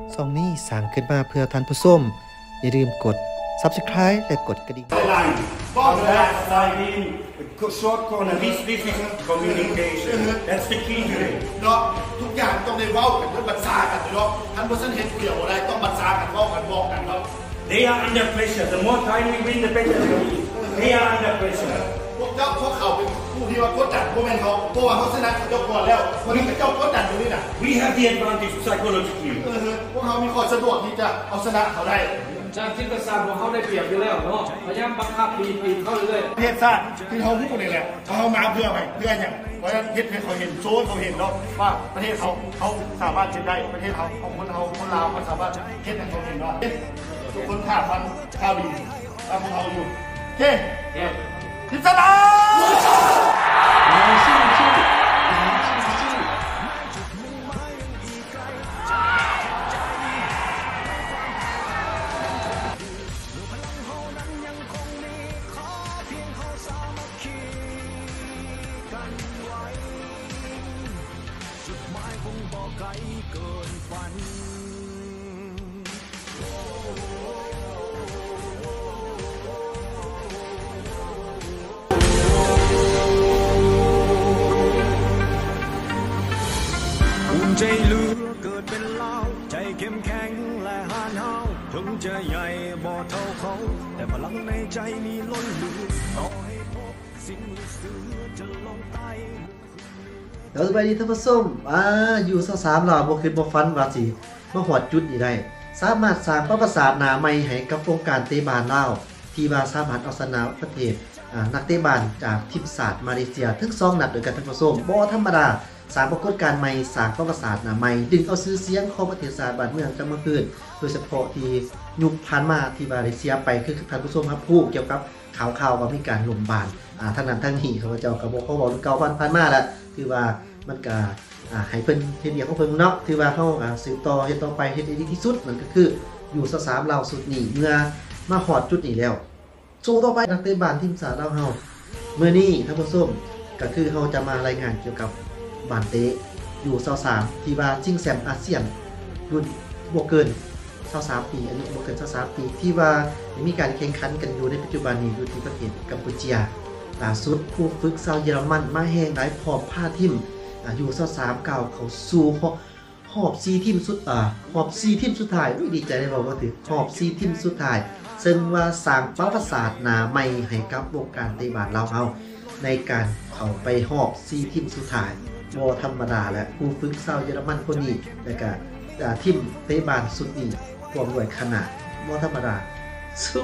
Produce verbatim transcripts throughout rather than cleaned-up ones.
ซองนี้สร้างขึ้นมาเพื่อท่านผู้ชมอย่าลืมกด ซับสไครบ์ และกดกระดิ่ง short corner this this is communication that's the key to it เนาะทุกอย่างต้องได้เว้ากันต้องบัญชากันเนาะท่านผู้สันเห็นเกี่ยวอะไรต้องบัญชากันเว้ากันบอกกันเนาะ they are under pressure the more time we win the better it is they are under pressure พวกเจ้าพวกเขาเป็นผู้ที่ว่ากดดันพวกแม่เขาเพราะว่าเขาชนะเขาก่อนแล้ววันนี้เจ้ากดดันอยู่นี่นะ we have the advantage psychologically พวกเขามีความสะดวกที่จะเอาชนะเขาได้จากที่ประสาทของเขาได้เปรียบอยู่แล้วเนาะพยายามบังคับปีปีเข้าเรื่อยประเทศชาติที่เขาพูดนี่แหละเขามาเพื่ออะไรเพื่ออย่างเพราะฉะนั้นเฮ็ดให้เขาเห็นโซ่เขาเห็นเนาะว่าประเทศเขาเขาสามารถเช็ดได้ประเทศเขาของคนเขาคนลาวเขาสามารถเฮ็ดให้เขาเห็นว่าทุกคนข่าวมันข่าวดีตามพวกเขาอยู่โอเคพิจารณาใจเหลือเกิดเป็นเล่าใจเข้มแข็งและหานเฮาถึงจะใหญ่บ่เท่าเขาแต่พลังในใจมีล้นเหลือต่อให้พบสิ่งลึกซึ้งจะลงใต้เดี๋ยวสบายดีท่านผู้ชมอ่าอยู่ซะสามเราบ่คิดบ่ฝันว่าสิมาฮอดจุดนี้ได้สามารถสร้างประวัติศาสตร์หน้าใหม่ให้กับวงการเตะบาสลาวที่ว่าสามารถเอาชนะประเทศอ่านักเตะบาสจากทีมชาติมาเลเซียถึงสองนัดด้วยกันท่านผู้ชมบ่ธรรมดาสร้างปรากฏการณ์ใหม่สร้างประวัติศาสตร์ใหม่ดึงเอาชื่อเสียงของประเทศชาติบ้านเมืองกลับมาคืนโดยเฉพาะที่ยุคผ่านมาที่มาเลเซียไปคือท่านผู้ชมครับผู้เกี่ยวกับข่าวข่าวว่ามีการล่มบานอ่าทั้งนั้นทั้งนี้ข้าพเจ้าก็บ่เขาบอกเก่าผ่านมาแล้วคือว่ามันก็อ่าให้เพิ่นเฮ็ดเวียกของเพิ่นเนาะถือว่าเฮาอ่าสืบต่อเฮ็ดต่อไปเฮ็ดให้ดีที่สุดมันก็คืออยู่ซะสามเราสุดนี้เมื่อมาฮอดจุดนี้แล้วสู้ต่อไปนักเตะบาสทีมชาติลาวเฮามื้อนี้ท่านผู้ชมก็คือเฮาจะมารายงานเกี่ยวกับบาสเตะอยู่ยี่สิบสามที่ว่าชิงแชมป์อาเซียนรุ่นบ่เกินยี่สิบสามปีอายุบ่เกินยี่สิบสามปีที่ว่ามีการแข่งขันกันอยู่ในปัจจุบันนี้อยู่ที่ประเทศกัมพูชาล่าสุดผู้ฝึกชาวเยอรมันมาแห่งหลายพร้อมพาทีมอยู่ยี่สิบสามก้าวเข้าสู่รอบสี่ทีมสุดอ่ารอบสี่ทีมสุดท้ายอุ๊ยดีใจได้บอกว่าถึงรอบสี่ทีมสุดท้ายซึ่งว่าสร้างประวัติศาสตร์หน้าใหม่ให้กับวงการเตะบาสลาวเฮาในการเข้าไปรอบสี่ทีมสุดท้ายบ่ธรรมดาและผู้ฝึกชาวเยอรมันคนนี้แล้วก็ทีมเตะบาสสุดนี้ความรวยขนาดบ่ธรรมดาสู้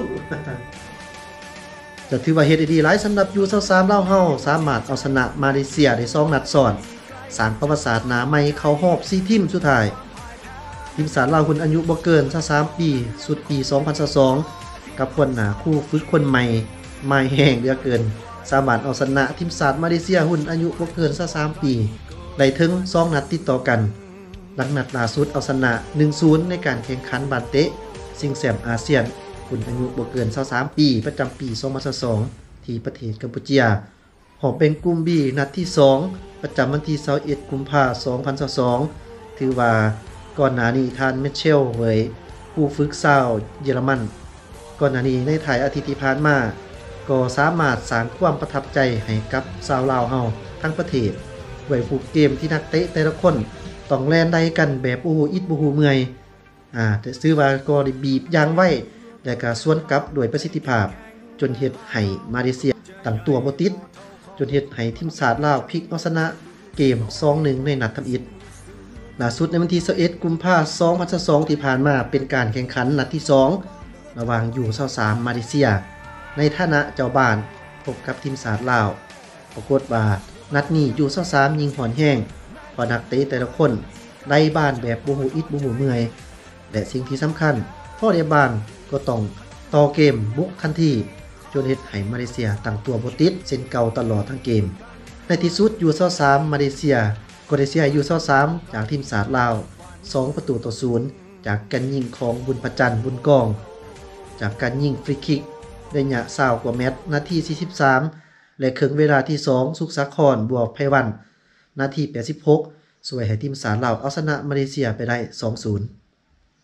จะถือว่าเฮ็ดได้ดีหลายสำหรับอยู่ยี่สิบสามลาวเฮาสามารถเอาชนะมาเลเซียได้สองนัดซ้อนสร้างประวัติศาสตร์หน้าใหม่เข้ารอบสี่ทีมสุดท้ายทีมชาติลาวคนอายุบ่เกินยี่สิบสามปีสุดปีสองพันยี่สิบสองกับคนหน้าคู่ฝึกคนใหม่ใหม่แห้งเหลือเกินสามารถเอาชนะทีมชาติมาเลเซียหุ่นอายุบ่เกินยี่สิบสามปีได้ถึงสองนัดติดต่อกันหลังนัดล่าสุดเอาชนะ หนึ่งศูนย์ ในการแข่งขันบาสเตะชิงแชมป์อาเซียนหุ่นอายุบ่เกินยี่สิบสามปีประจำปีสองพันยี่สิบสองที่ประเทศกัมพูชาหอบเป็นกลุ่ม B นัดที่สองประจำวันที่ยี่สิบเอ็ดกุมภาพันธ์สองพันยี่สิบสองถือว่าก่อนหน้านี้ท่านเมเชลเวยผู้ฝึกชาวเยอรมันก่อนหน้านี้ในไทยอาทิตย์ที่ผ่านมาก็สามารถสร้างความประทับใจให้กับชาวลาวเฮาทั้งประเทศด้วยผู้เกมที่นักเตะแต่ละคนต้องแล่นได้กันแบบโอ้โหอิดบ่ฮู้เมื่อยอ่าแต่ซื้อว่าก็ได้บีบยางไว้แล้วก็สวนกลับด้วยประสิทธิภาพจนเฮ็ดให้มาเลเซียตั้งตัวบ่ติดจนเฮ็ดให้ทีมชาติลาวพลิกเอาชนะเกม สองหนึ่ง ในนัดทำอิฐล่าสุดในวันที่ยี่สิบเอ็ดกุมภาพันธ์สองพันยี่สิบสองที่ผ่านมาเป็นการแข่งขันนัดที่สองระหว่างอยู่ยี่สิบสามมาเลเซียในฐานะเจ้าบ้านพบกับทีมชาติลาวปรากฏว่านัดนี้อยู่ยี่สิบสามยิงหอนแห้งพอนักเตะแต่ละคนได้บ้านแบบบ่ฮู้อิดบ่ฮู้เมื่อยและสิ่งที่สำคัญพอได้บ้านก็ต้องต่อเกมบุกทันทีจนเฮ็ดให้มาเลเซียตั้งตัวบ่ติดเช่นเก่าตลอดทั้งเกมในที่สุดอยู่ยี่สิบสามมาเลเซียก็ได้เสียอยู่ยี่สิบสามจากทีมชาติลาวสองประตูต่อศูนย์จากการยิงของบุญประจันทร์บุญกองจากการยิงฟรีคิกระยะยาวกว่าเมตรนาทีสี่สิบสามและครึ่งเวลาที่สองสุขสาครบวกไพวันนาทีแปดสิบหกช่วยให้ทีมชาติลาวเอาชนะมาเลเซียไปได้ สองศูนย์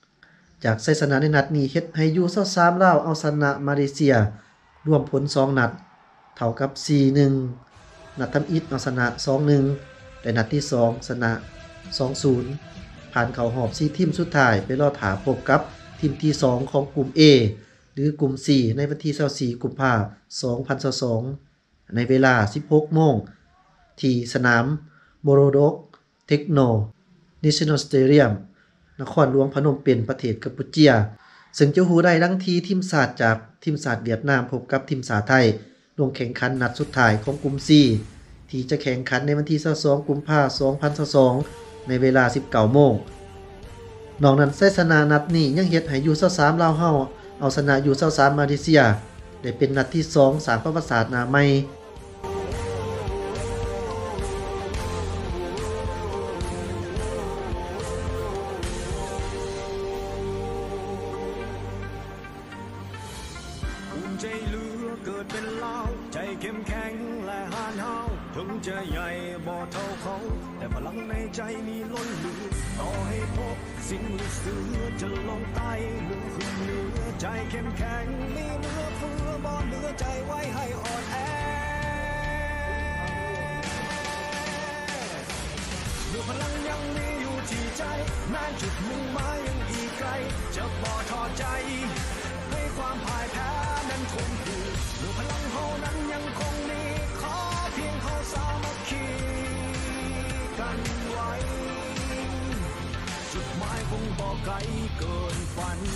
จากชัยชนะในนัดนี้เฮ็ดให้ ยู ยี่สิบสาม ลาวเอาชนะมาเลเซียรวมผลสองนัดเท่ากับ สี่หนึ่ง นัดทำอิฐเอาชนะ สองหนึ่ง และนัดที่สองชนะ สองศูนย์ ผ่านเข้ารอบสี่ทีมสุดท้ายไปรอถาพบกับทีมที่สองของกลุ่ม A หรือกลุ่ม สี่ ในวันที่ยี่สิบสี่กุมภาพันธ์สองพันยี่สิบสองในเวลา สิบหกโมงที่สนามโมโรดกเทคโน National Stadium นครหลวงพนมเปญประเทศกัมพูเชียซึ่งจะฮู้ได้ดังที่ทีมชาติจากทีมชาติเวียดนามพบกับทีมชาติไทยลงแข่งขันนัดสุดท้ายของกลุ่ม C ที่จะแข่งขันในวันที่ยี่สิบสองกุมภาพันธ์สองพันยี่สิบสองในเวลา สิบเก้าโมงนอกนั้นชัยชนะนัดนี้ยังเฮ็ดให้ ยู ยี่สิบสาม ลาวเฮาเอาชนะ ยู ยี่สิบสาม มาเลเซียได้เป็นนัดที่สองสร้างประวัติศาสตร์หน้าใหม่ใจเหลือเกิดเป็นลาวใจเข้มแข็งและหานห้าวถึงจะใหญ่บ่เท่าเขาแต่พลังในใจมีล้นเหลือต่อให้พบสิ่งลึกซึ้งจะลงใต้หรือขึ้นเหนือใจเข้มแข็งมีเหลือเพื่อบ่เหลือใจไว้ให้อ่อนแอเมื่อพลังยังมีอยู่ที่ใจแม้จุดมุ่งหมายยังอีกไกลจะบ่ท้อใจให้ความพ่ายแพ้นั้นคงอยู่เมื่อพลังเฮานั้นยังคงมีขอเพียงเฮาสามัคคีกันไว้จุดหมายคงบ่ไกลเกินฝัน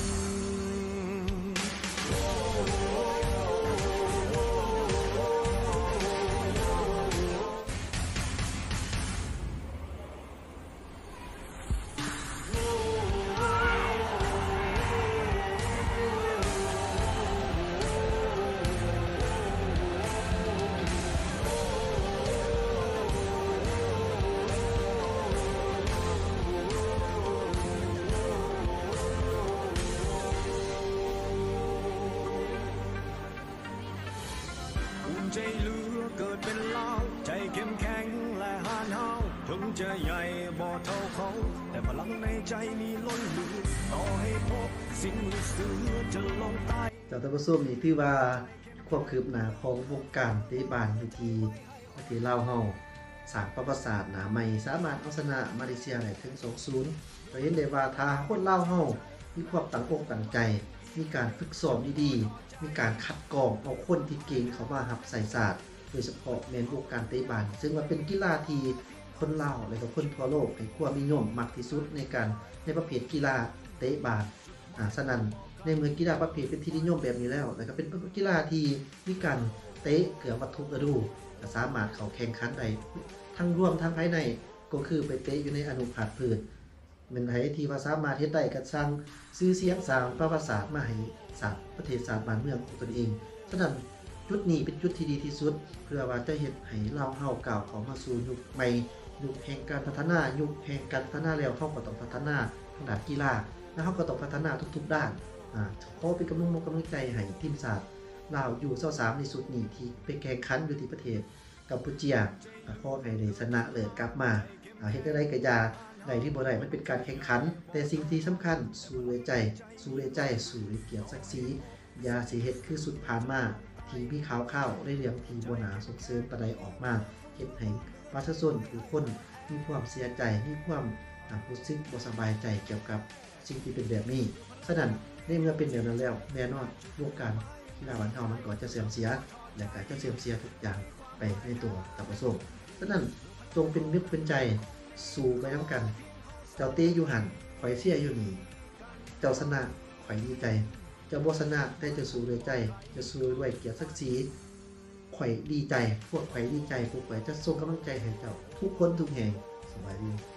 ใจเหลือเกิดเป็นลาวใจเข้มแข็งและหานห้าวถึงจะใหญ่บ่เท่าเขาแต่พลังในใจมีล้นเหลือต่อให้พบสิ่งลึกซึ้งจะลงใต้จากท่านผู้ชมนี่ถือว่าความคืบหน้าของวงการเตะบาสวิธีวิธีลาวเฮาสร้างประวัติศาสตร์หน้าใหม่สามารถเอาชนะมาเลเซียได้ถึง สองศูนย์ ก็เห็นได้ว่าถ้าคนลาวเฮามีความตั้งอกตั้งใจมีการฝึกซ้อมดีๆมีการคัดกรองเอาคนที่เก่งเข้ามารับใส่ศาสตร์โดยเฉพาะแม่นวงการเตะบาสซึ่งว่าเป็นกีฬาที่คนลาวและก็คนทั่วโลกให้ความนิยมมากที่สุดในการในประเภทกีฬาเตะบาสอ่าฉะนั้นในเมื่อกีฬาประเภทเป็นที่นิยมแบบนี้แล้วแล้วก็เป็นกีฬาที่มีการเตะเกือบทุกฤดูก็สามารถเข้าแข่งขันได้ทั้งร่วมทั้งภายในก็คือไปเตะอยู่ในอนุภาคพื้นเป็นไผที่ว่าสามารถเฮ็ดได้ก็สร้างชื่อเสียงสร้างประวัติศาสตร์มาให้ศาสตร์ประเทศศาสตร์บ้านเมืองของตนเองฉะนั้นจุดนี้เป็นจุดที่ดีที่สุดเพื่อว่าจะเฮ็ดให้เราเฮาก้าวเข้ามาสู่ยุคใหม่ยุคแห่งการพัฒนายุคแห่งการพัฒนาแล้วเฮาก็ต้องพัฒนาทางด้านกีฬาและเฮาก็ต้องพัฒนาทุกๆด้านอ่าขอเป็นกำลังกำลังใจให้ทีมชาติลาวอยู่ยี่สิบสามในสุดนี้ที่ไปแข่งขันอยู่ที่ประเทศกัมพูเชียขอให้ได้ชนะเลิศกลับมาเฮ็ดได้ก็อย่าได้ที่บ่ได้มันเป็นการแข่งขันแต่สิ่งที่สำคัญสู้ด้วยใจสู้ด้วยใจสู้ด้วยเกียรติศักดิ์ศรีอย่าสิเฮ็ดคือสุดผ่านมาที่มีข่าวข่าวได้เรื่องที่บ่น่าสงเสริมปานใดออกมาเฮ็ดให้ประชาชนทุกคนมีความเสียใจมีความรู้สึกบ่สบายใจเกี่ยวกับสิ่งที่เป็นแบบนี้ฉะนั้นในเมื่อเป็นแบบนั้นแล้วแน่นอนวงการกีฬาบ้านเฮามันก็จะเสื่อมเสียและก็จะเสื่อมเสียทุกอย่างไปในตัวท่านผู้ชมฉะนั้นจงเป็นนึกเป็นใจสู้ไปนำกันเจ้าเตอยู่หันข่อยเสียอยู่นี่เจ้าชนะข่อยดีใจเจ้าบ่ชนะแต่จะสู้ด้วยใจจะสู้ด้วยเกียรติศักดิ์ศรีข่อยดีใจพวกข่อยดีใจพวกข่อยจะส่งกำลังใจให้เจ้าทุกคนทุกแห่งสวัสดี